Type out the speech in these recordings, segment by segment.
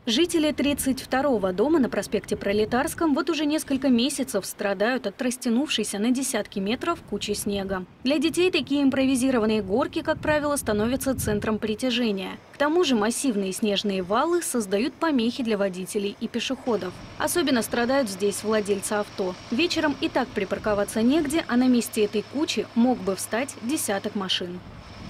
Жители 32-го дома на проспекте Пролетарском вот уже несколько месяцев страдают от растянувшейся на десятки метров кучи снега. Для детей такие импровизированные горки, как правило, становятся центром притяжения. К тому же массивные снежные валы создают помехи для водителей и пешеходов. Особенно страдают здесь владельцы авто. Вечером и так припарковаться негде, а на месте этой кучи мог бы встать десяток машин.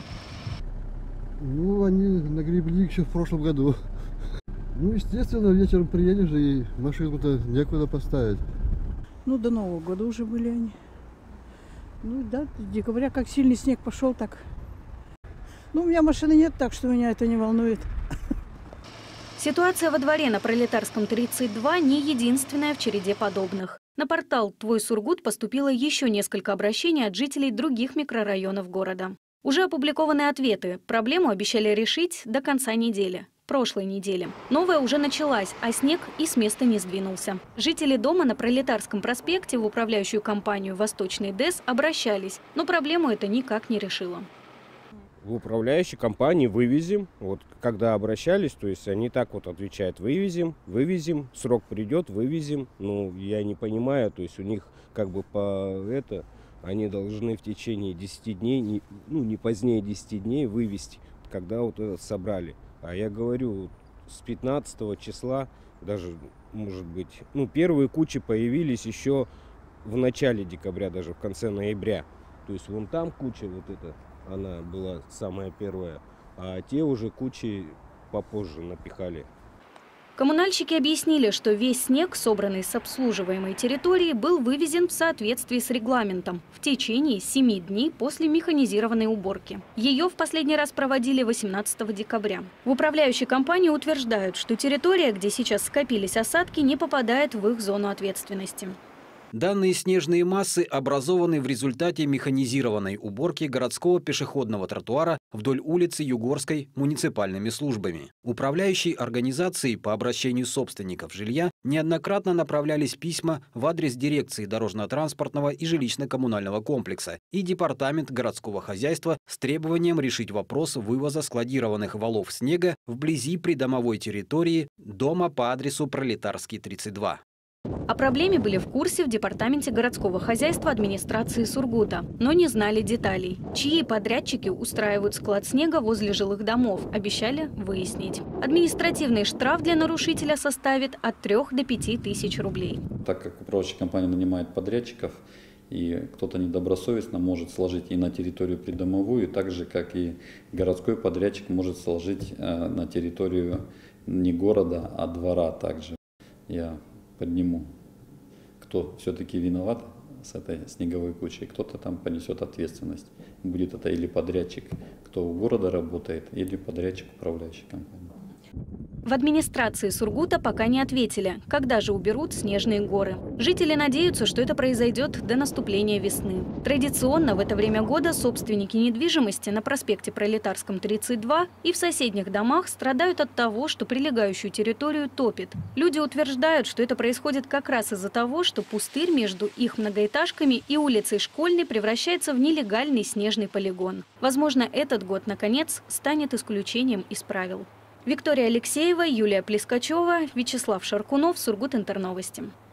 Ну, они нагребли еще в прошлом году. Ну, естественно, вечером приедешь и машину-то некуда поставить. Ну, до Нового года уже были они. Ну, да, с декабря как сильный снег пошел, так. Ну, у меня машины нет, так что меня это не волнует. Ситуация во дворе на Пролетарском 32 не единственная в череде подобных. На портал «Твой Сургут» поступило еще несколько обращений от жителей других микрорайонов города. Уже опубликованы ответы. Проблему обещали решить до конца недели. Прошлой недели. Новая уже началась, а снег и с места не сдвинулся. Жители дома на Пролетарском проспекте в управляющую компанию «Восточный ДЭС» обращались, но проблему это никак не решило. В управляющей компании вывезем. Вот когда обращались, то есть они так вот отвечают: вывезем, срок придет, вывезем. Ну, я не понимаю, то есть у них как бы они должны в течение 10 дней, не позднее 10 дней вывезти, когда вот это собрали. А я говорю, с 15 числа, даже, может быть, первые кучи появились еще в начале декабря, даже в конце ноября. То есть вон там куча вот эта, она была самая первая, а те уже кучи попозже напихали. Коммунальщики объяснили, что весь снег, собранный с обслуживаемой территории, был вывезен в соответствии с регламентом в течение 7 дней после механизированной уборки. Ее в последний раз проводили 18 декабря. В управляющей компании утверждают, что территория, где сейчас скопились осадки, не попадает в их зону ответственности. Данные снежные массы образованы в результате механизированной уборки городского пешеходного тротуара вдоль улицы Югорской муниципальными службами. Управляющей организацией по обращению собственников жилья неоднократно направлялись письма в адрес дирекции дорожно-транспортного и жилищно-коммунального комплекса и департамент городского хозяйства с требованием решить вопрос вывоза складированных валов снега вблизи придомовой территории дома по адресу Пролетарский, 32. О проблеме были в курсе в департаменте городского хозяйства администрации Сургута, но не знали деталей. Чьи подрядчики устраивают склад снега возле жилых домов, обещали выяснить. Административный штраф для нарушителя составит от 3 до 5 тысяч рублей. Так как управляющая компания нанимает подрядчиков, и кто-то недобросовестно может сложить и на территорию придомовую, так же, как и городской подрядчик может сложить на территорию не города, а двора также. Я подниму, кто все-таки виноват с этой снеговой кучей, кто-то там понесет ответственность. Будет это или подрядчик, кто у города работает, или подрядчик управляющей компании. В администрации Сургута пока не ответили, когда же уберут снежные горы. Жители надеются, что это произойдет до наступления весны. Традиционно в это время года собственники недвижимости на проспекте Пролетарском 32 и в соседних домах страдают от того, что прилегающую территорию топит. Люди утверждают, что это происходит как раз из-за того, что пустырь между их многоэтажками и улицей Школьной превращается в нелегальный снежный полигон. Возможно, этот год, наконец, станет исключением из правил. Виктория Алексеева, Юлия Плескачева, Вячеслав Шаркунов, Сургут Интерновости.